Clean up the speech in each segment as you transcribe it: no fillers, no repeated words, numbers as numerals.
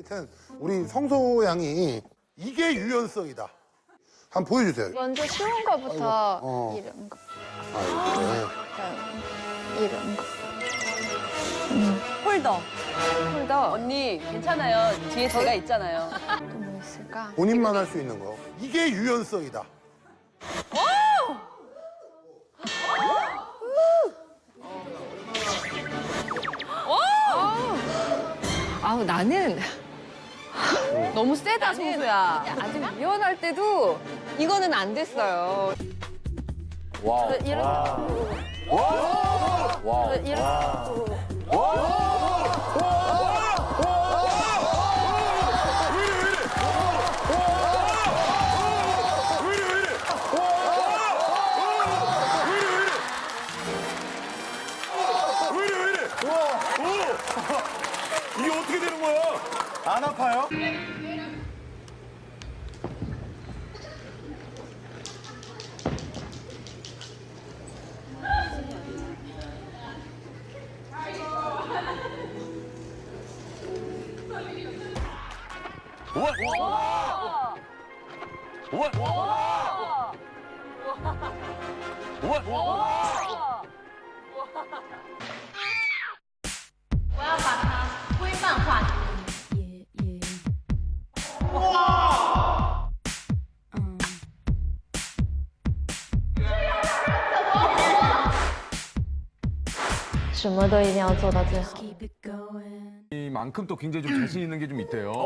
하여튼 우리 성소 양이 이게 유연성이다. 한번 보여주세요. 먼저 쉬운 거부터 이런 거. 이런 거. 홀더. 언니 괜찮아요. 뒤에 제가 있잖아요. 또 뭐 있을까? 본인만 할 수 있는 거. 이게 유연성이다. 아우 나는 너무 세다, 성소야. 아직 유연할 때도 이거는 안 됐어요. 와우. 이런 와우. 이런 이게 어떻게 되는 거야? 안 아파요? 와! 什么都一定要做到最好。 이만큼 또 굉장히 좀 자신 있는 게 좀 있대요.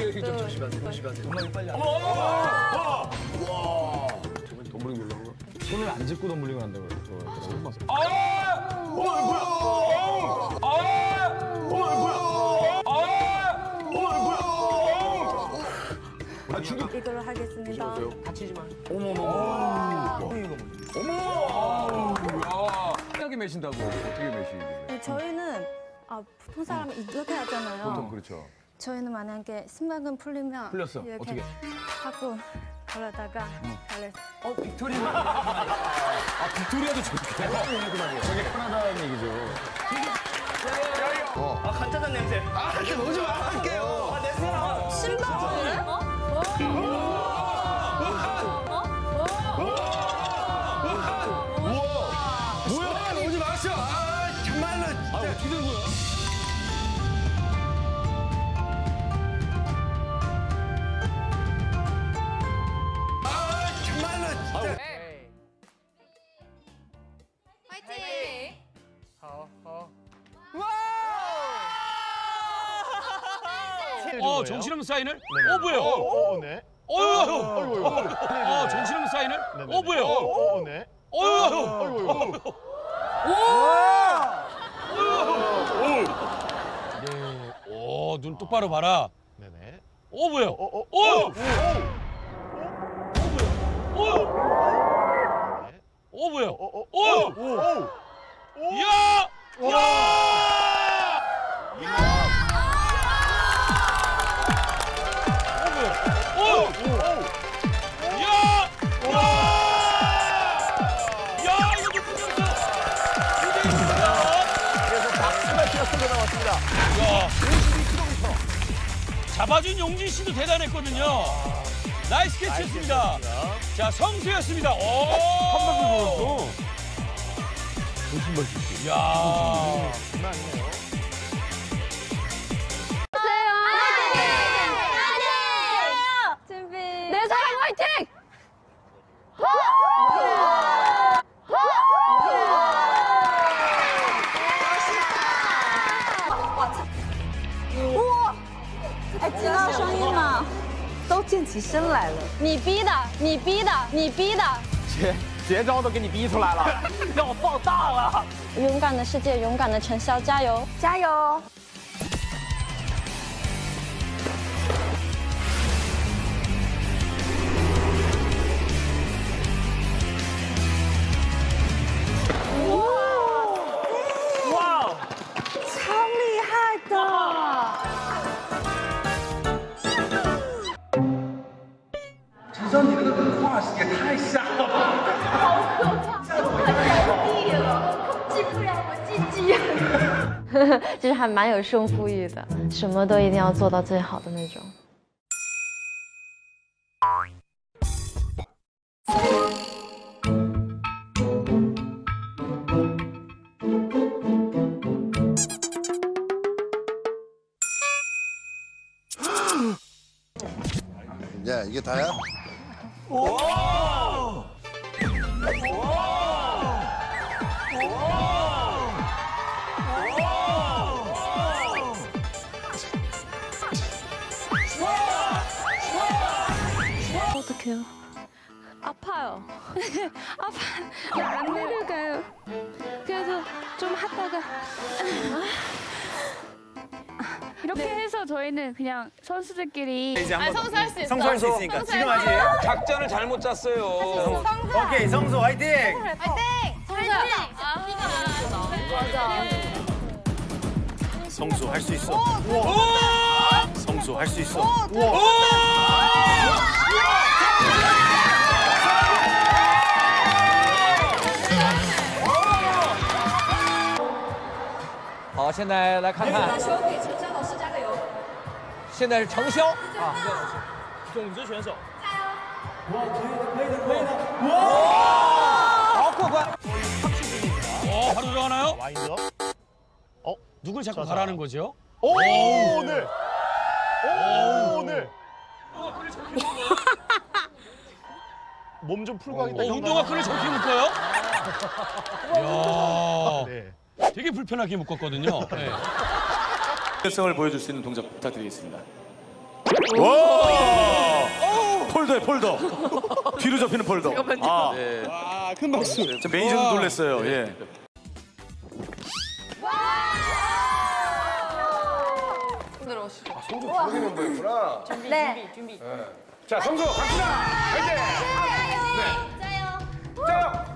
덤블링 놀라운 거? 손을 안 짚고 덤블링을 한다고 그래요. 이걸로 하겠습니다. 다치지 마. 어떻게 매신다고? 어떻게 매시게? 저희는 보통 사람은 이렇게 하잖아요. 보통 그렇죠. 저희는 만약에 심박은 풀리면 풀렸어. 이렇게 어떻게? 하고 걸어다가 걸을 빅토리아. 빅토리아도 좋대. 저게 편하다는 얘기죠. 간짜장 냄새. 이렇게 넣지 마. 할게요. 내 신발 뭐야? 넣지 마셔. 정말로. 어떻게 된 거야? 정말로 진짜. 화이팅! 정신없는 사인을? 뭐예요? 네. 정신없는 사인을? 뭐예요? 네. 눈 똑바로 봐라. 네네. 뭐예요? 뭐예요? 야! 잡아준 용진 씨도 대단했거든요. 나이스 캐치였습니다. 자, 성수였습니다. 한바퀴 돌았어. 야. 장난 아니네요. 준비. 내 사랑 화이팅! 우와! 听到声音吗？ 都健起身来了。 你逼的，你逼的，你逼的！ 绝招都给你逼出来了，让我放大了。 勇敢的世界，勇敢的陈潇，加油！ 加油！ 哇！ 超厉害的！ 陈潇，你这个画也太吓了吧！ 好可怕！太地了，控制不了我自己。 就是还蛮有胜负欲的，什么都一定要做到最好的那种。 야, 이게 다야? 어떡해요? 아파요. 안 내려가요. 그래서 좀 하다가 이렇게 해서 저희는 그냥 선수들끼리 이제 한번 성수 할 수 있어. 성수 할 수 있으니까 지금 하지. 작전을 잘못 짰어요. 오케이 성수 화이팅. 성수 할 수 있어. 성수 할 수 있어. 오! 好，现在来看看。现在是程潇啊， 种子选手。 好过关。 바로 들어가나요? 와인드업. 누굴 자꾸 가라는 거죠? 오, 오늘. 오, 오늘. 몸 좀 풀고 하겠다. 운동화 끈을 저렇게 묶어요? 이야, 네. 되게 불편하게 묶었거든요. 네. 성을 보여줄 수 있는 동작 부탁드리겠습니다. 와! 폴더에 폴더. 뒤로 접히는 폴더. 아, 네. 아, 큰 박수. 저 매니저도 놀랐어요. 예. 들어오시죠. 성수 좋은 멤버였구나. 준비. 자, 성수 갑시다. 화이팅! 짜요.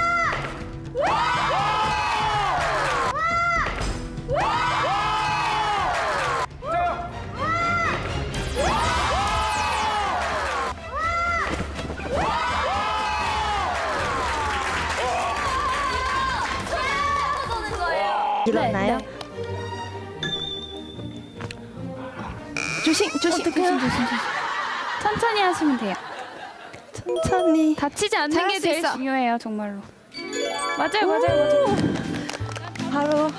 일어나요? 조심. 천천히 하시면 돼요. 천천히. 다치지 않는 게 제일 중요해요, 정말로. 맞아요. 바로.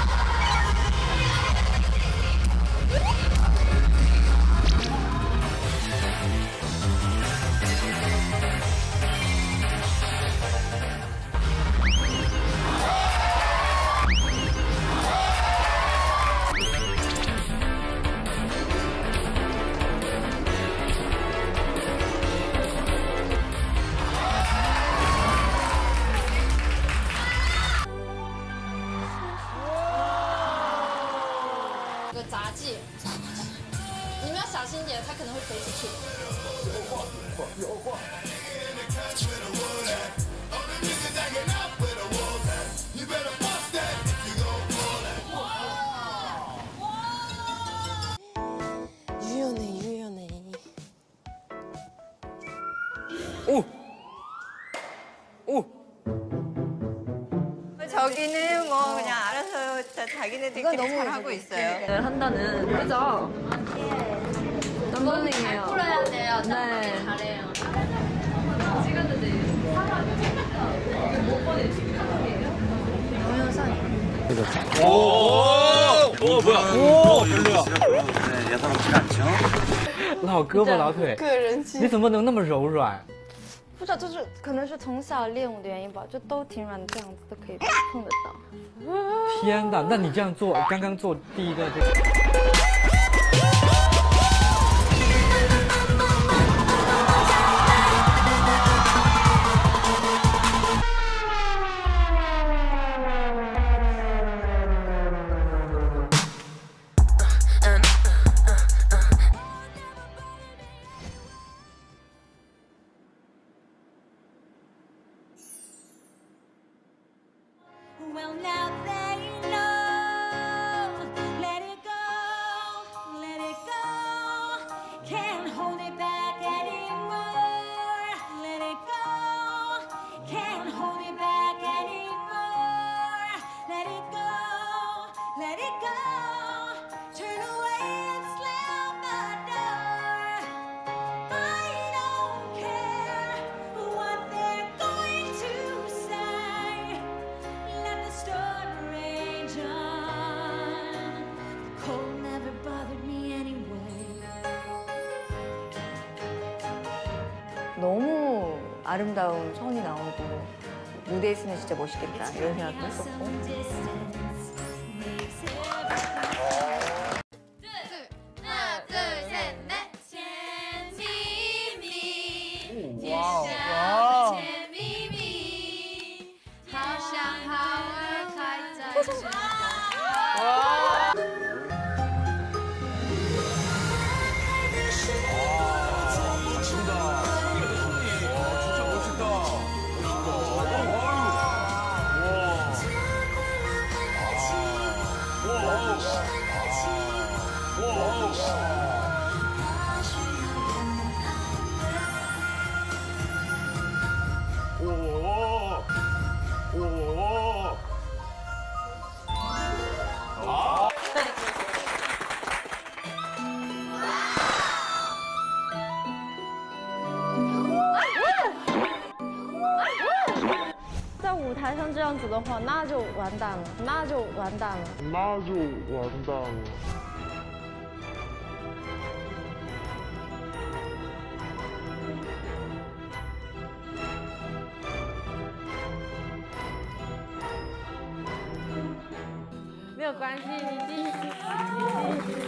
유연해. 오. 저기는 뭐 그냥 알아서 자기네들끼리 잘하고 있어요. 한다는. 그죠? 덤블링이에요. 풀어야 돼요. 네. 잘해요. 오, 뭐야? 오, 별로야. 老胳膊老腿，你怎么能那么柔软？ 不知道，就是可能是从小练舞的原因吧，就都挺软，这样子都可以碰得到。 天哪，那你这样做，刚刚做第一个这个。 Well, now they know. Let it go. 아름다운 선이 나오고 무대에 있으면 진짜 멋있겠다 이런 생각도 했었고. 하나, 둘, 셋, 넷. 재미미. 와우. 재미미. 好像好儿开在身上。 在舞台上这样子的话，那就完蛋了，那就完蛋了。没有关系，你继续。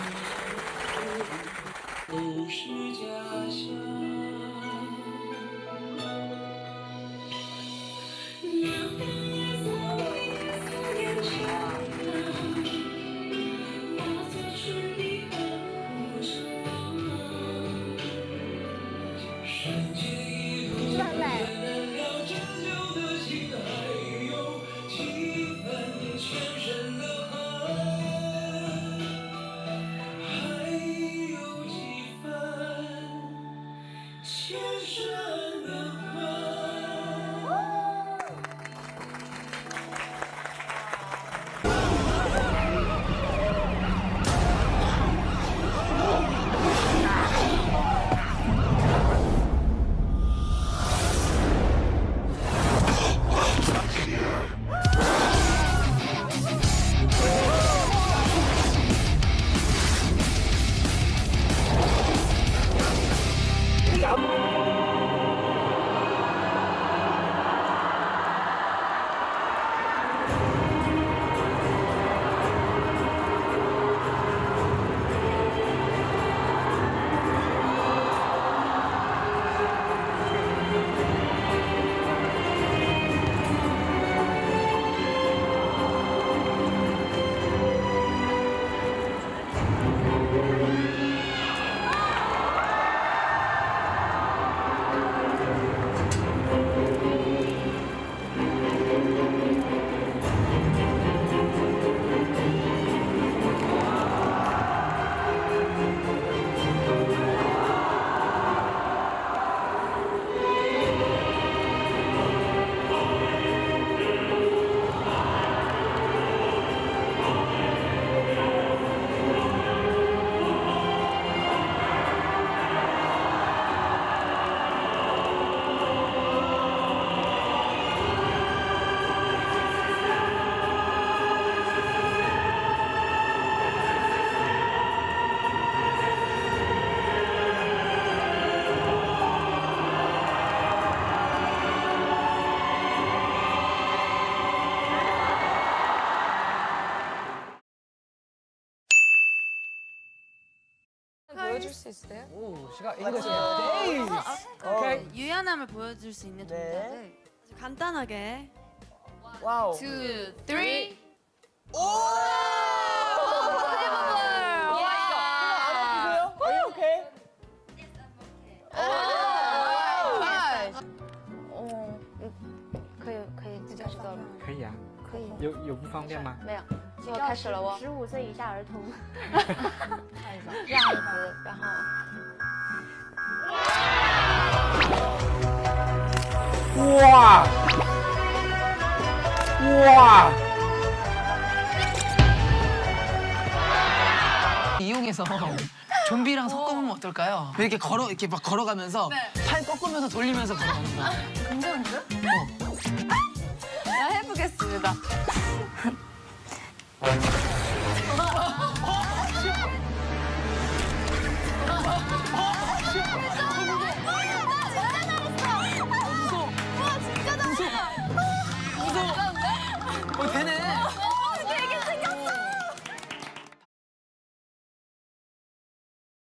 보여줄 수 있어요? 오, 시간 English. 오케이. 유연함을 보여줄 수 있는 동작을 간단하게. 와우. 2, 3. 오! 안아주세요. Are you okay? 어, 可以自己知道了。 可以啊， 可以。 有不方便吗？ 没有，我开始了哦。15岁以下儿童。这样子，然后。 哇！哇！ 이용해서 좀비랑 섞어보면 어떨까요? 이렇게 막 걸어가면서 팔 꺾으면서 돌리면서 걸어가는 거야. 괜찮은데?